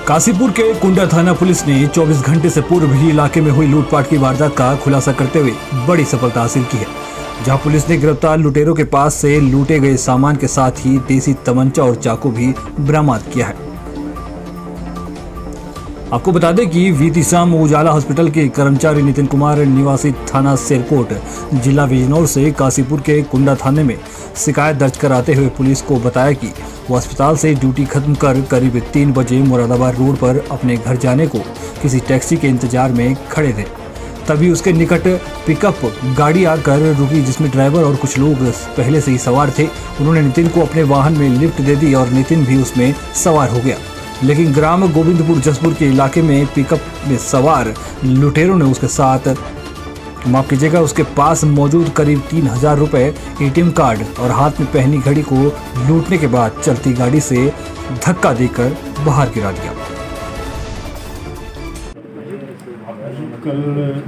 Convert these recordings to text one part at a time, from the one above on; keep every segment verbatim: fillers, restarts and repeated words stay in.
काशीपुर के कुंडा थाना पुलिस ने चौबीस घंटे से पूर्व ही इलाके में हुई लूटपाट की वारदात का खुलासा करते हुए बड़ी सफलता हासिल की है, जहां पुलिस ने गिरफ्तार लुटेरों के पास से लूटे गए सामान के साथ ही देसी तमंचा और चाकू भी बरामद किया है। आपको बता दें कि बीती शाम उजाला हॉस्पिटल के कर्मचारी नितिन कुमार निवासी थाना सिरकोट जिला बिजनौर से काशीपुर के कुंडा थाने में शिकायत दर्ज कराते हुए पुलिस को बताया कि वो अस्पताल से ड्यूटी खत्म कर करीब तीन बजे मुरादाबाद रोड पर अपने घर जाने को किसी टैक्सी के इंतजार में खड़े थे। तभी उसके निकट पिकअप गाड़ी आकर रुकी, जिसमें ड्राइवर और कुछ लोग पहले से ही सवार थे। उन्होंने नितिन को अपने वाहन में लिफ्ट दे दी और नितिन भी उसमें सवार हो गया, लेकिन ग्राम गोविंदपुर जसपुर के इलाके में पिकअप में सवार लुटेरों ने उसके साथ माफ कीजिएगा उसके पास मौजूद करीब तीन हजार रुपए एटीएम कार्ड और हाथ में पहनी घड़ी को लूटने के बाद चलती गाड़ी से धक्का देकर बाहर गिरा दिया। कल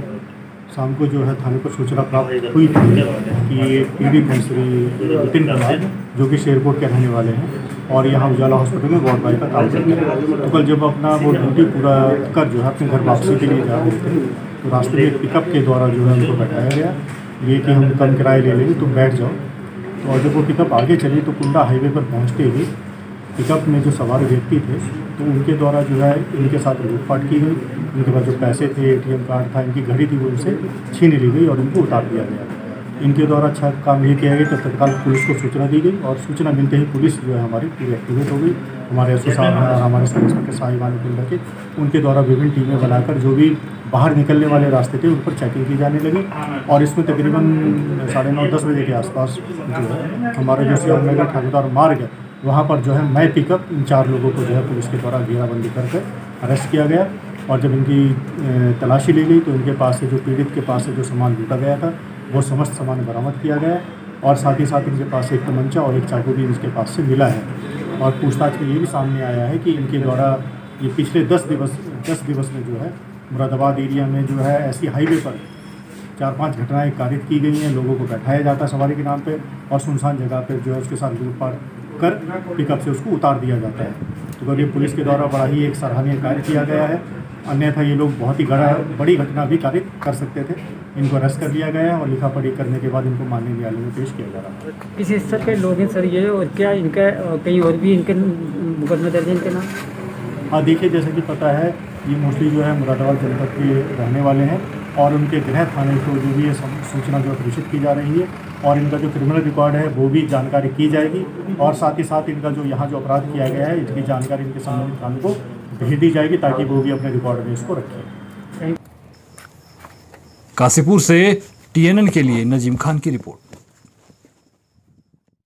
शाम को जो है थाने पर सूचना प्राप्त हुई थी कि पीड़ित हैं श्री नितिन कुमार, जो कि शेरकोट के रहने वाले हैं और यहाँ उजाला हॉस्पिटल में वार्ड बॉय का काम करते हैं। तो कल जब अपना वो ड्यूटी पूरा कर जो है अपने घर वापसी के लिए जा रहे थे, तो रास्ते में पिकअप के द्वारा जो है उनको बैठाया गया, ये कि हम कम किराए ले लेंगे, तुम बैठ जाओ। तो और जब वो पिकअप आगे चली तो कुंडा हाईवे पर पहुँचते ही पिकअप में जो सवार व्यक्ति थे तो उनके द्वारा जो है इनके साथ लूटपाट की गई। उनके पास जो पैसे थे, एटीएम कार्ड था, इनकी घड़ी थी, वो उनसे छीन ली गई और इनको उतार दिया गया। इनके द्वारा अच्छा काम ये किया गया कि तत्काल पुलिस को सूचना दी गई और सूचना मिलते ही पुलिस जो है हमारी पूरी एक्टिवेट हो गई। हमारे एस ओ साहब और हमारे सब इंस्पेक्टर साहिबान कुंडा के उनके द्वारा विभिन्न टीमें बनाकर जो भी बाहर निकलने वाले रास्ते थे उन पर चेकिंग की जाने लगी और इसमें तकरीबन साढ़े नौ दस बजे के आसपास जो है हमारा जो श्यामनगर ठाकुरदार मार्ग है वहाँ पर जो है मैं पिकअप इन चार लोगों को जो है पुलिस के द्वारा घेराबंदी करके अरेस्ट किया गया। और जब इनकी तलाशी ली गई तो इनके पास से जो पीड़ित के पास से जो सामान लूटा गया था वो समस्त सामान बरामद किया गया और साथ ही साथ इनके पास एक तमंचा और एक चाकू भी इनके पास से मिला है। और पूछताछ में ये भी सामने आया है कि इनके द्वारा ये पिछले दस दिवस दस दिवस में जो है मुरादाबाद एरिया में जो है ऐसी हाईवे पर चार पांच घटनाएं कारित की गई हैं। लोगों को बैठाया जाता है सवारी के नाम पे और सुनसान जगह पर जो है उसके साथ लूटपाट कर पिकअप से उसको उतार दिया जाता है। तो अगर ये पुलिस के द्वारा बड़ा ही एक सराहनीय कार्य किया गया है, अन्यथा ये लोग बहुत ही बड़ा बड़ी घटना भी कारित कर सकते थे। इनको अरेस्ट कर लिया गया है और लिखा पढ़ी करने के बाद इनको माननीय न्यायालय में पेश किया जा रहा है। किस स्तर के लोग हैं सर ये, और क्या इनका कहीं और भी इनके मुकदमा दर्ज है इनके नाम? हाँ देखिए, जैसे कि पता है ये मोस्टली जो है मुरादाबाद जनपद के रहने वाले हैं और उनके गृह थाने को जो भी ये सूचना जो प्रेषित की जा रही है और इनका जो क्रिमिनल रिकॉर्ड है वो भी जानकारी की जाएगी और साथ ही साथ इनका जो यहाँ जो अपराध किया गया है इसकी जानकारी इनके संबंधित थाने को भेज दी जाएगी ताकि वो भी अपने रिकॉर्ड में इसको रखें। काशीपुर से टी एन एन के लिए नजीम खान की रिपोर्ट।